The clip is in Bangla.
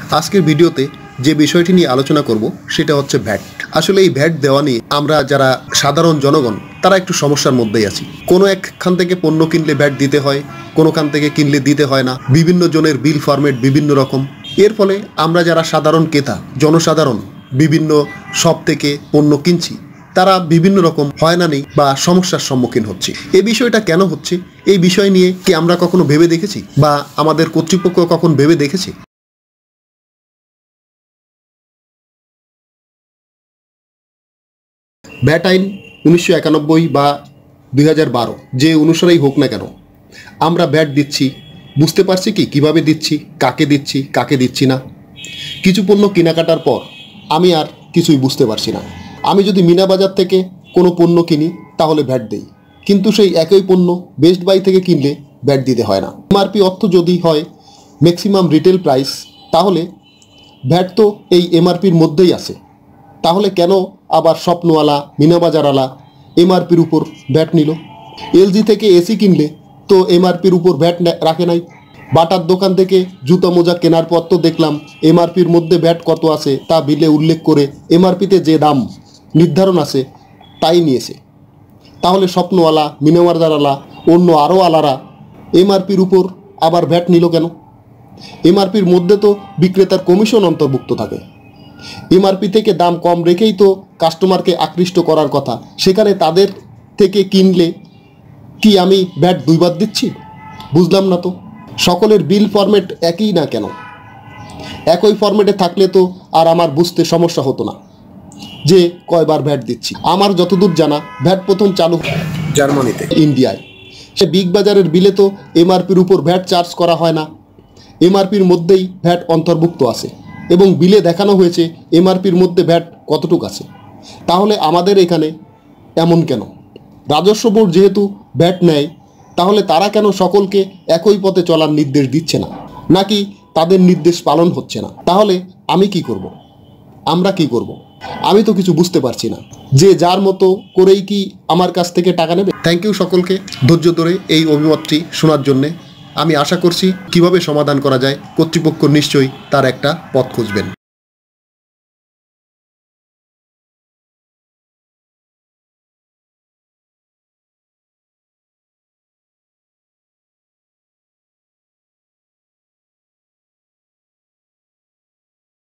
আজকের ভিডিওতে যে বিষয়টি নিয়ে আলোচনা করব সেটা হচ্ছে ভ্যাট। আসলে এই ভ্যাট দেওয়া নিয়ে আমরা যারা সাধারণ জনগণ তারা একটু সমস্যার মধ্যেই আছি। কোনো একখান থেকে পণ্য কিনলে ভ্যাট দিতে হয়, কোনোখান থেকে কিনলে দিতে হয় না। বিভিন্ন জনের বিল ফরম্যাট বিভিন্ন রকম। এর ফলে আমরা যারা সাধারণ ক্রেতা, জনসাধারণ বিভিন্ন শপ থেকে পণ্য কিনছি, তারা বিভিন্ন রকম হয়রানি বা সমস্যার সম্মুখীন হচ্ছে। এই বিষয়টা কেন হচ্ছে, এই বিষয় নিয়ে কি আমরা কখনো ভেবে দেখেছি বা আমাদের কর্তৃপক্ষ কখন ভেবে দেখেছে? ভ্যাট আইন 1991 বা 2012 যে অনুসারেই হোক না কেন, আমরা ভ্যাট দিচ্ছি। বুঝতে পারছি কি কীভাবে দিচ্ছি, কাকে দিচ্ছি না। কিছু পণ্য কেনাকাটার পর আমি আর কিছুই বুঝতে পারছি না। আমি যদি মিনা বাজার থেকে কোনো পণ্য কিনি তাহলে ভ্যাট দেই, কিন্তু সেই একই পণ্য বেস্ট বাই থেকে কিনলে ভ্যাট দিতে হয় না। এমআরপি অর্থ যদি হয় ম্যাক্সিমাম রিটেল প্রাইস, তাহলে ভ্যাট তো এই এমআরপির মধ্যেই আছে। তাহলে কেন আবার স্বপ্নওয়ালা, মিনাবাজারওয়ালা এমআরপির উপর ভ্যাট নিল? এলজি থেকে এসি কিনলে তো এমআরপির উপর ভ্যাট রাখে নাই। বাটার দোকান থেকে জুতো মোজা কেনার পর তো দেখলাম এমআরপির মধ্যে ভ্যাট কত আছে তা বিলে উল্লেখ করে এমআরপিতে যে দাম নির্ধারণ আছে তাই নিয়েছে। তাহলে স্বপ্নওয়ালা, মিনাবাজারওয়ালা, অন্য আরও আলারা এমআরপির উপর আবার ভ্যাট নিল কেন? এমআরপির মধ্যে তো বিক্রেতার কমিশন অন্তর্ভুক্ত থাকে। এমআরপি থেকে দাম কম রেখেই তো কাস্টমারকে আকৃষ্ট করার কথা। সেখানে তাদের থেকে কিনলে কি আমি ভ্যাট দুইবার দিচ্ছি? বুঝলাম না তো। সকলের বিল ফরম্যাট একই না কেন? একই ফরম্যাটে থাকলে তো আর আমার বুঝতে সমস্যা হতো না যে কয়বার ভ্যাট দিচ্ছি। আমার যতদূর জানা ভ্যাট প্রথম চালু জার্মানিতে, ইন্ডিয়ায়। সে বিগ বাজারের বিলে তো এমআরপির উপর ভ্যাট চার্জ করা হয় না। এমআরপির মধ্যেই ভ্যাট অন্তর্ভুক্ত আছে এবং বিলে দেখানো হয়েছে এমআরপির মধ্যে ভ্যাট কতটুকু আছে। তাহলে আমাদের এখানে এমন কেন? রাজস্ব বোর্ড যেহেতু ভ্যাট নেয়, তাহলে তারা কেন সকলকে একই পথে চলার নির্দেশ দিচ্ছে না? নাকি তাদের নির্দেশ পালন হচ্ছে না? তাহলে আমি কি করব? আমরা কি করব? আমি তো কিছু বুঝতে পারছি না। যে যার মতো করেই কি আমার কাছ থেকে টাকা নেবে? থ্যাংক ইউ সকলকে ধৈর্য ধরে এই অভিমতটি শোনার জন্যে। আমি আশা করছি কিভাবে সমাধান করা যায়, কর্তৃপক্ষ নিশ্চয়ই তার একটা পথ খুঁজবেন।